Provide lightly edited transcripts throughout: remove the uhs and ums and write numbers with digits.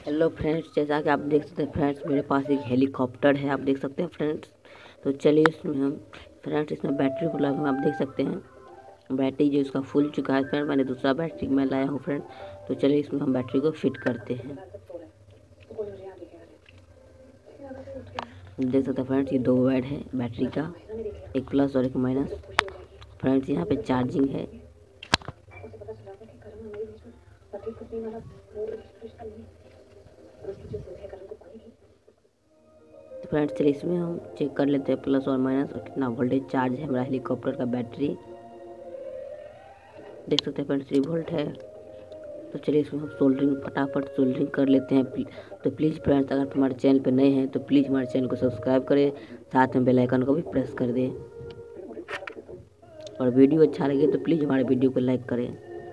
Hello friends, जैसा कि आप देख सकते हैं फ्रेंड्स, मेरे पास एक हेलीकॉप्टर है। आप देख सकते हैं फ्रेंड्स। तो चलिए इसमें हम फ्रेंड्स इसमें बैटरी को लगा, आप देख सकते हैं बैटरी जो इसका फुल चुका है फ्रेंड। मैंने दूसरा बैटरी मैं लाया हूँ फ्रेंड। तो चलिए इसमें हम बैटरी को फिट करते हैं। देख सकते हैं फ्रेंड्स, ये 2 वायर है बैटरी का, एक प्लस और एक माइनस। फ्रेंड्स यहाँ पे चार्जिंग है। तो फ्रेंड्स चलिए इसमें हम चेक कर लेते हैं प्लस और माइनस और कितना वोल्टेज चार्ज है हमारा हेलीकॉप्टर का बैटरी। देख सकते हैं फ्रेंड्स 3 वोल्ट है। तो चलिए इसमें हम सोल्डरिंग फटाफट सोल्डरिंग कर लेते हैं। तो प्लीज़ फ्रेंड्स, अगर हमारे चैनल पे नए हैं तो प्लीज़ हमारे चैनल को सब्सक्राइब करें, साथ में बेल आइकन को भी प्रेस कर दें। और वीडियो अच्छा लगे तो प्लीज़ हमारे वीडियो को लाइक करें।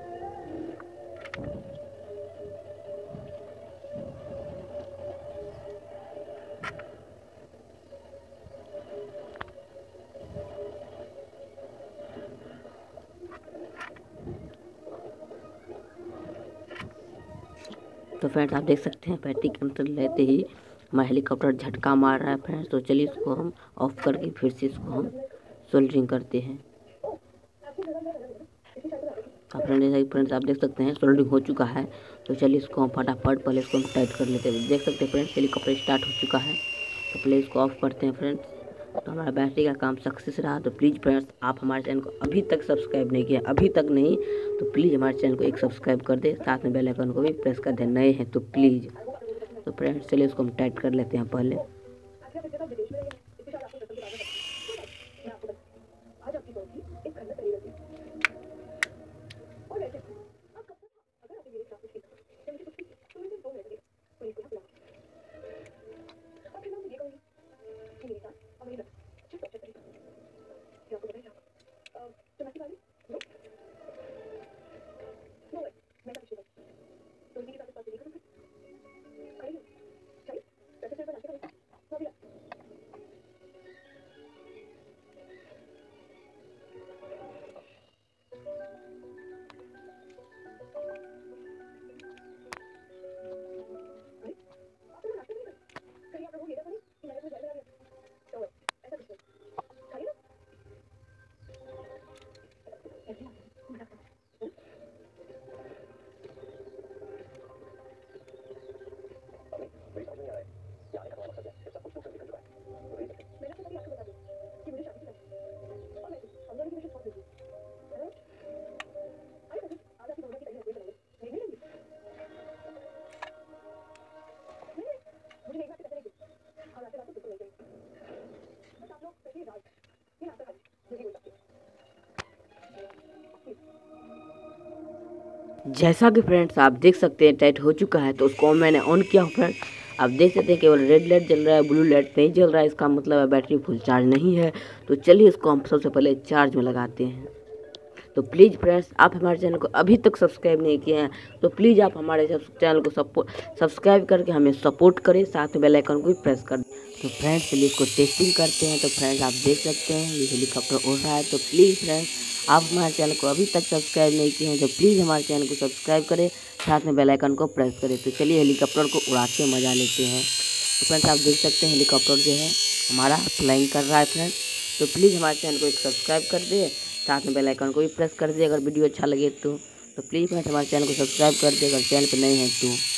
तो फ्रेंड्स आप देख सकते हैं बैटरी के अंदर लेते ही हमारा हेलीकॉप्टर झटका मार रहा है फ्रेंड्स। तो चलिए इसको हम ऑफ करके फिर से इसको हम सोल्डरिंग करते हैं। फ्रेंड्स आप देख सकते हैं सोल्डरिंग हो चुका है। तो चलिए इसको हम फटाफट पहले इसको हम टाइट कर लेते हैं। देख सकते हैं फ्रेंड्स हेलीकॉप्टर स्टार्ट हो चुका है। तो पहले इसको ऑफ करते हैं फ्रेंड्स। तो हमारा बैटरी का काम सक्सेस रहा। तो प्लीज़ फ्रेंड्स, आप हमारे चैनल को अभी तक सब्सक्राइब नहीं किया, अभी तक नहीं, तो प्लीज़ हमारे चैनल को एक सब्सक्राइब कर दे, साथ में बेल आइकन को भी प्रेस कर दे, नए हैं तो प्लीज़। तो फ्रेंड्स चलिए इसको हम टाइट कर लेते हैं पहले। जैसा कि फ्रेंड्स आप देख सकते हैं टाइट हो चुका है। तो उसको मैंने ऑन किया फ्रेंड्स। आप देख सकते हैं केवल रेड लाइट जल रहा है, ब्लू लाइट नहीं जल रहा है। इसका मतलब है बैटरी फुल चार्ज नहीं है। तो चलिए इसको हम सबसे पहले चार्ज में लगाते हैं। तो प्लीज़ फ्रेंड्स, आप हमारे चैनल को अभी तक सब्सक्राइब नहीं किए हैं तो प्लीज़ आप हमारे चैनल को सब्सक्राइब करके हमें सपोर्ट करें, साथ में बेल आइकन को भी प्रेस कर दें। तो फ्रेंड्स चलिए इसको टेस्टिंग करते हैं। तो फ्रेंड्स आप देख सकते हैं ये हेलीकॉप्टर उड़ रहा है। तो प्लीज़ फ्रेंड्स, आप हमारे चैनल को अभी तक सब्सक्राइब नहीं किए हैं तो प्लीज़ हमारे चैनल को सब्सक्राइब करें, साथ में बेल आइकन को प्रेस करें। तो चलिए हेलीकॉप्टर को उड़ा के मज़ा लेते हैं। तो फ्रेंड्स आप देख सकते हैं हेलीकॉप्टर जो है हमारा फ्लाइंग कर रहा है फ्रेंड्स। तो प्लीज़ हमारे चैनल को एक सब्सक्राइब कर दे, साथ में बेल आइकन को भी प्रेस कर दे अगर वीडियो अच्छा लगे तो। प्लीज़ फ्रेंड्स हमारे चैनल को सब्सक्राइब कर दे अगर चैनल पर नए हैं तो।